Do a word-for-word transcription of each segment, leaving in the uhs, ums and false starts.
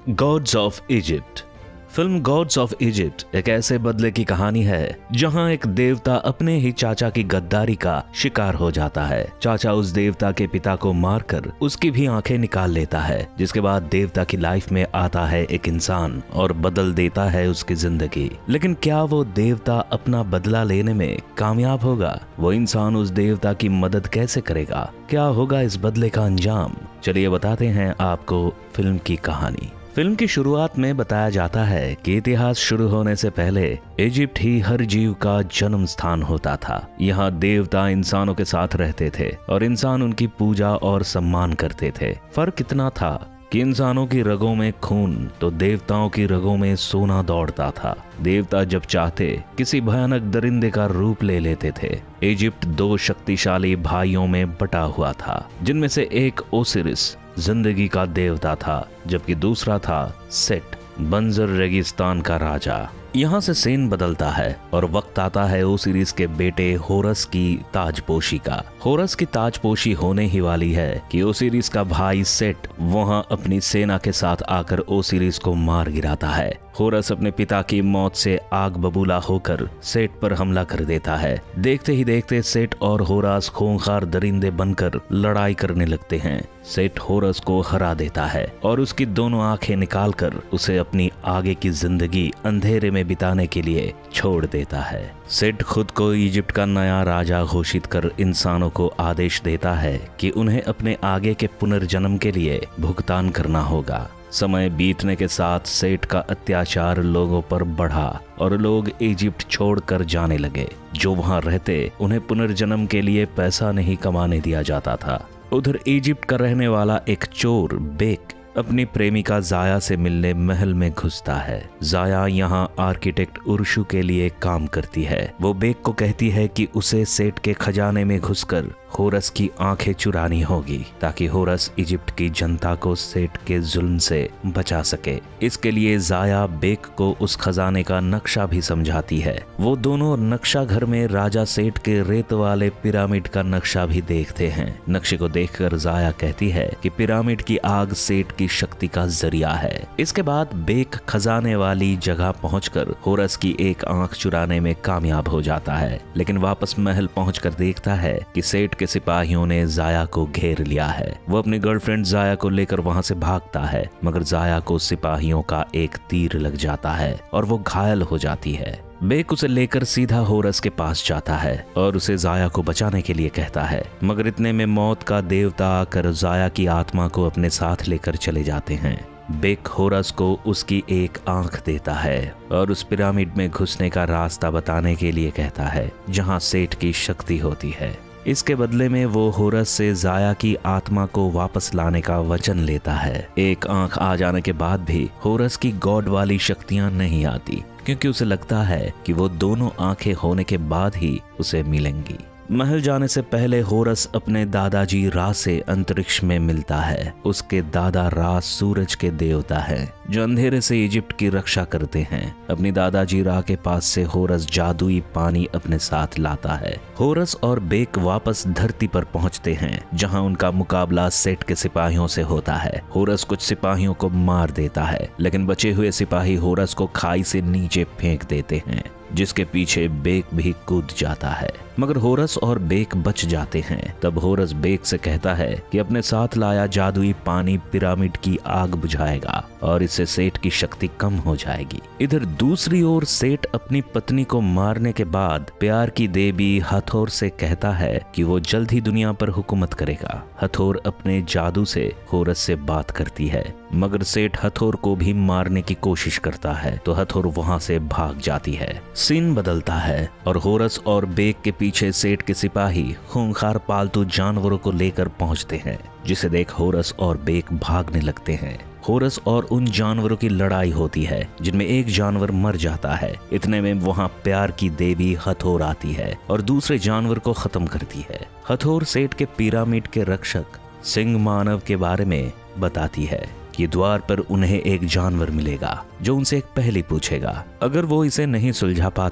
God's of Egypt. Film Gods of Egypt एक ऐसे बदले की कहानी है जहां एक देवता अपने ही चाचा की गद्दारी का शिकार हो जाता है। चाचा उस देवता के पिता को मारकर उसकी भी आंखें निकाल लेता है, जिसके बाद देवता की लाइफ में आता है एक इंसान और बदल देता है उसकी जिंदगी। लेकिन क्या वो देवता अपना बदला लेने में कामयाब होगा? वो इंसान उस देवता की मदद कैसे करेगा? क्या होगा इस बदले का अंजाम? चलिए बताते हैं आपको फिल्म की कहानी। फिल्म की शुरुआत में बताया जाता है कि इतिहास शुरू होने से पहले इजिप्ट ही हर जीव का जन्म स्थान होता था। यहाँ देवता इंसानों के साथ रहते थे और इंसान उनकी पूजा और सम्मान करते थे। फर्क इतना था कि इंसानों की रगों में खून तो देवताओं की रगों में सोना दौड़ता था। देवता जब चाहते किसी भयानक दरिंदे का रूप ले लेते थे। इजिप्ट दो शक्तिशाली भाइयों में बटा हुआ था, जिनमें से एक ओसिरिस जिंदगी का देवता था, जबकि दूसरा था सेट, बंजर रेगिस्तान का राजा। यहाँ से सीन बदलता है और वक्त आता है ओसिरिस के बेटे होरस की ताजपोशी का। होरस की ताजपोशी होने ही वाली है कि ओसिरिस का भाई सेट वहाँ अपनी सेना के साथ आकर ओसिरिस को मार गिराता है। होरस अपने पिता की मौत से आग बबूला होकर सेट पर हमला कर देता है। देखते ही देखते सेट और होरस खूंखार दरिंदे बनकर लड़ाई करने लगते हैं। सेट होरस को हरा देता है और उसकी दोनों आंखें निकालकर उसे अपनी आगे की जिंदगी अंधेरे में बिताने के लिए छोड़ देता है। सेट खुद को इजिप्ट का नया राजा घोषित कर इंसानों को आदेश देता है कि उन्हें अपने आगे के पुनर्जन्म के लिए भुगतान करना होगा। समय बीतने के साथ सेट का अत्याचार लोगों पर बढ़ा और लोग इजिप्ट छोड़कर जाने लगे। जो वहां रहते उन्हें पुनर्जन्म के लिए पैसा नहीं कमाने दिया जाता था। उधर इजिप्ट का रहने वाला एक चोर बेक अपनी प्रेमिका जाया से मिलने महल में घुसता है। जाया यहाँ आर्किटेक्ट उर्शु के लिए काम करती है। वो बेक को कहती है कि उसे सेट के खजाने में घुसकर होरस की आंखें चुरानी होगी, ताकि होरस इजिप्ट की जनता को सेट के जुल्म से बचा सके। इसके लिए जाया बेक को उस खजाने का नक्शा भी समझाती है। वो दोनों नक्शा घर में राजा सेट के रेत वाले पिरामिड का नक्शा भी देखते हैं। नक्शे को देखकर जाया कहती है कि पिरामिड की आग सेट की शक्ति का जरिया है। इसके बाद बेक खजाने वाली जगह पहुंचकर होरस की एक आंख चुराने में कामयाब हो जाता है, लेकिन वापस महल पहुंचकर देखता है कि सेट के सिपाहियों ने जाया को घेर लिया है। वो अपनी गर्लफ्रेंड जाया को लेकर वहां से भागता है, मगर जाया को सिपाहियों का एक तीर लग जाता है और वो घायल हो जाती है। बेक उसे लेकर सीधा होरस के पास जाता है और उसे जाया को बचाने के लिए कहता है, मगर इतने में मौत का देवता आकर जाया की आत्मा को अपने साथ लेकर चले जाते हैं। बेक होरस को उसकी एक आंख देता है और उस पिरामिड में घुसने का रास्ता बताने के लिए कहता है जहां सेट की शक्ति होती है। इसके बदले में वो होरस से जाया की आत्मा को वापस लाने का वचन लेता है। एक आंख आ जाने के बाद भी होरस की गॉड वाली शक्तियां नहीं आती, क्योंकि उसे लगता है कि वो दोनों आंखें होने के बाद ही उसे मिलेंगी। महल जाने से पहले होरस अपने दादाजी रा से अंतरिक्ष में मिलता है। उसके दादा रा सूरज के देवता हैं, जो अंधेरे से इजिप्ट की रक्षा करते हैं। अपनी दादाजी रा के पास से होरस जादुई पानी अपने साथ लाता है। होरस और बेक वापस धरती पर पहुंचते हैं, जहां उनका मुकाबला सेट के सिपाहियों से होता है। होरस कुछ सिपाहियों को मार देता है, लेकिन बचे हुए सिपाही होरस को खाई से नीचे फेंक देते हैं, जिसके पीछे बेक भी कूद जाता है, मगर होरस और बेक बच जाते हैं। तब होरस बेक से कहता है कि अपने साथ लाया जादुई पानी पिरामिड की आग बुझाएगा और इससे सेट की शक्ति कम हो जाएगी। इधर दूसरी ओर सेट अपनी पत्नी को मारने के बाद प्यार की देवी हथोर से कहता है कि वो जल्द ही दुनिया पर हुकूमत करेगा। हथोर अपने जादू से होरस से बात करती है, मगर सेट हथोर को भी मारने की कोशिश करता है, तो हथोर वहां से भाग जाती है। सीन बदलता है और होरस और बेक के पीछे सेट के सिपाही खूंखार पालतू जानवरों को लेकर पहुंचते हैं, जिसे देख होरस और बेक भागने लगते हैं। होरस और उन जानवरों की लड़ाई होती है, जिनमें एक जानवर मर जाता है। इतने में वहां प्यार की देवी हथोर आती है और दूसरे जानवर को खत्म करती है। हथोर सेट के पिरामिड के रक्षक सिंह मानव के बारे में बताती है कि द्वार पर उन्हें एक जानवर मिलेगा जो उनसे एक पहेली पूछेगा। अगर वो इसे नहीं सुलझा पाते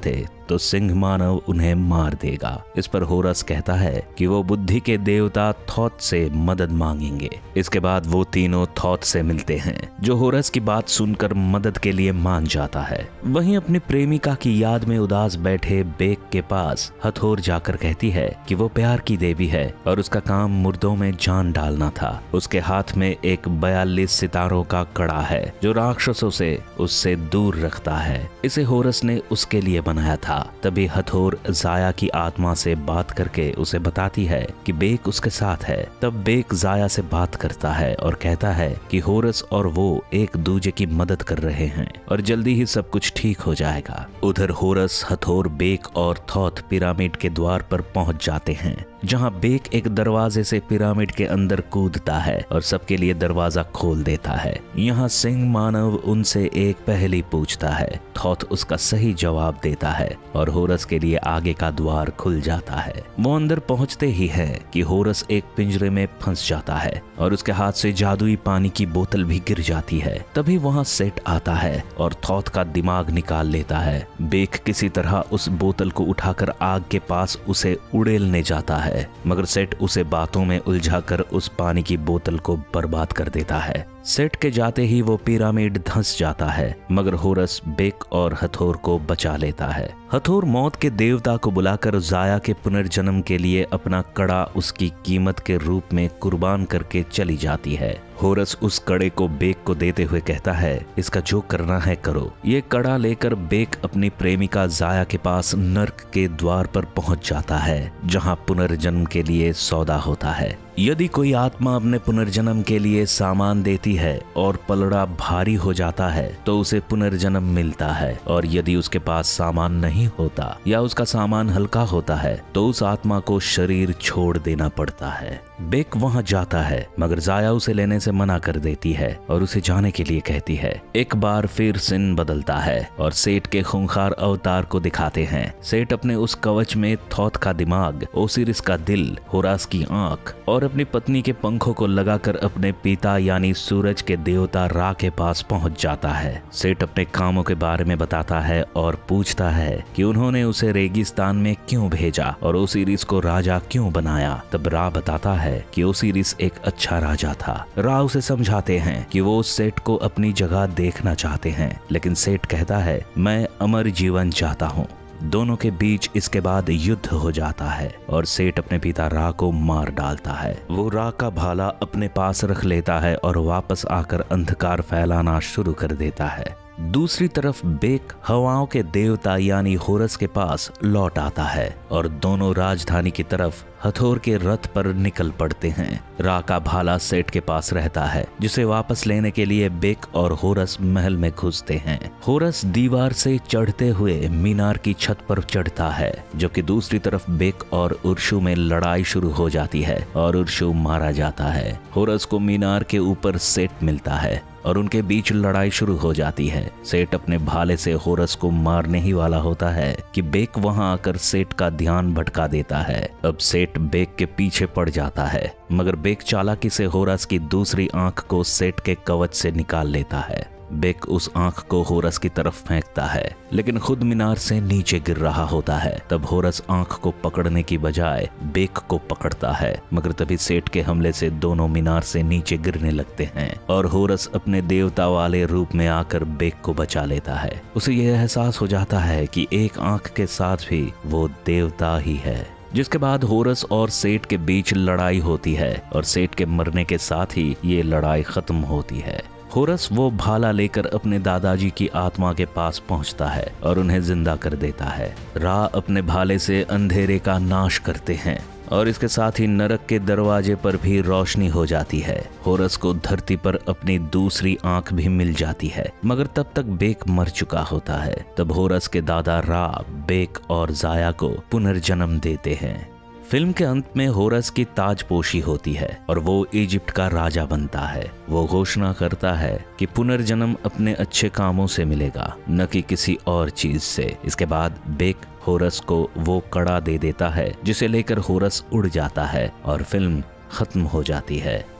तो सिंह मानव उन्हें मार देगा। इस पर होरस कहता है कि वो बुद्धि के देवता थॉथ से मदद मांगेंगे। इसके बाद वो तीनों थॉथ से मिलते हैं, जो होरस की बात सुनकर मदद के लिए मान जाता है। वहीं अपनी प्रेमिका की याद में उदास बैठे बेक के पास हथोर जाकर कहती है कि वो प्यार की देवी है और उसका काम मुर्दों में जान डालना था। उसके हाथ में एक बयालीस सितारों का कड़ा है जो राक्षसों से उससे दूर रखता है। इसे होरस ने उसके लिए बनाया था। तभी हथोर जाया की आत्मा से बात करके उसे बताती है कि बेक उसके साथ है। तब बेक जाया से बात करता है और कहता है कि होरस और वो एक दूजे की मदद कर रहे हैं और जल्दी ही सब कुछ ठीक हो जाएगा। उधर होरस, हथोर, बेक और थॉथ पिरामिड के द्वार पर पहुंच जाते हैं, जहां बेक एक दरवाजे से पिरामिड के अंदर कूदता है और सबके लिए दरवाजा खोल देता है। यहाँ सिंह मानव उनसे एक पहेली पूछता है। थॉथ उसका सही जवाब देता है और होरस के लिए आगे का द्वार खुल जाता है। वो अंदर पहुंचते ही है कि होरस एक पिंजरे में फंस जाता है और उसके हाथ से जादुई पानी की बोतल भी गिर जाती है। तभी वहाँ सेट आता है और थॉथ का दिमाग निकाल लेता है। बेक किसी तरह उस बोतल को उठाकर आग के पास उसे उड़ेलने जाता है, मगर सेट उसे बातों में उलझाकर उस पानी की बोतल को बर्बाद कर देता है। सेट के जाते ही वो पिरामिड धंस जाता है, मगर होरस बेक और हथोर को बचा लेता है। हथोर मौत के देवता को बुलाकर जाया के पुनर्जन्म के लिए अपना कड़ा उसकी कीमत के रूप में कुर्बान करके चली जाती है। होरस उस कड़े को बेक को देते हुए कहता है, इसका जो करना है करो। ये कड़ा लेकर बेक अपनी प्रेमिका जाया के पास नर्क के द्वार पर पहुंच जाता है, जहां पुनर्जन्म के लिए सौदा होता है। यदि कोई आत्मा अपने पुनर्जन्म के लिए सामान देती है और पलड़ा भारी हो जाता है तो उसे पुनर्जन्म मिलता है, और यदि उसके पास सामान नहीं होता या उसका सामान हल्का होता है तो उस आत्मा को शरीर छोड़ देना पड़ता है। बेक वहां जाता है, मगर जाया उसे लेने से मना कर देती है और उसे जाने के लिए कहती है। एक बार फिर सिन बदलता है और सेठ के खूंखार अवतार को दिखाते हैं। सेठ अपने उस कवच में थॉथ का दिमाग, ओसिरिस का दिल, होरास की आंख और अपनी पत्नी के पंखों को लगाकर अपने पिता यानी सूरज के देवता रा के पास पहुंच जाता है। सेठ अपने कामों के बारे में बताता है और पूछता है कि उन्होंने उसे रेगिस्तान में क्यों भेजा और ओसिरिस को राजा क्यों बनाया। तब रा बताता है कि ओसिरिस एक अच्छा राजा था। रा उसे समझाते हैं कि वो सेठ को अपनी जगह देखना चाहते हैं, लेकिन सेठ कहता है मैं अमर जीवन चाहता हूँ। दोनों के बीच इसके बाद युद्ध हो जाता है और सेठ अपने पिता रा को मार डालता है। वो रा का भाला अपने पास रख लेता है और वापस आकर अंधकार फैलाना शुरू कर देता है। दूसरी तरफ बेक हवाओं के देवता यानी होरस के पास लौट आता है और दोनों राजधानी की तरफ हथोर के रथ पर निकल पड़ते हैं। रा का भाला सेठ के पास रहता है, जिसे वापस लेने के लिए बेक और होरस महल में घुसते हैं। होरस दीवार से चढ़ते हुए मीनार की छत पर चढ़ता है, जबकि दूसरी तरफ बेक और उर्शु में लड़ाई शुरू हो जाती है और उर्शु मारा जाता है। होरस को मीनार के ऊपर सेठ मिलता है और उनके बीच लड़ाई शुरू हो जाती है। सेठ अपने भाले से होरस को मारने ही वाला होता है कि बेक वहां आकर सेठ का ध्यान भटका देता है। अब सेठ बेक के पीछे पड़ जाता है, मगर बेक चालाकी से होरस की दूसरी आंख को सेठ के कवच से निकाल लेता है। बेक उस आंख को होरस की तरफ फेंकता है, लेकिन खुद मीनार से नीचे गिर रहा होता है। तब होरस आंख को पकड़ने की बजाय बेक को पकड़ता है, मगर तभी सेठ के हमले से दोनों मीनार से नीचे गिरने लगते हैं और होरस अपने देवता वाले रूप में आकर बेक को बचा लेता है। उसे यह एहसास हो जाता है कि एक आंख के साथ भी वो देवता ही है। जिसके बाद होरस और सेठ के बीच लड़ाई होती है और सेठ के मरने के साथ ही ये लड़ाई खत्म होती है। होरस वो भाला लेकर अपने दादाजी की आत्मा के पास पहुंचता है और उन्हें जिंदा कर देता है। रा अपने भाले से अंधेरे का नाश करते हैं और इसके साथ ही नरक के दरवाजे पर भी रोशनी हो जाती है। होरस को धरती पर अपनी दूसरी आंख भी मिल जाती है, मगर तब तक बेक मर चुका होता है। तब होरस के दादा रा बेक और जाया को पुनर्जन्म देते हैं। फिल्म के अंत में होरस की ताजपोशी होती है और वो इजिप्ट का राजा बनता है। वो घोषणा करता है कि पुनर्जन्म अपने अच्छे कामों से मिलेगा, न कि किसी और चीज से। इसके बाद बेक होरस को वो कड़ा दे देता है, जिसे लेकर होरस उड़ जाता है और फिल्म खत्म हो जाती है।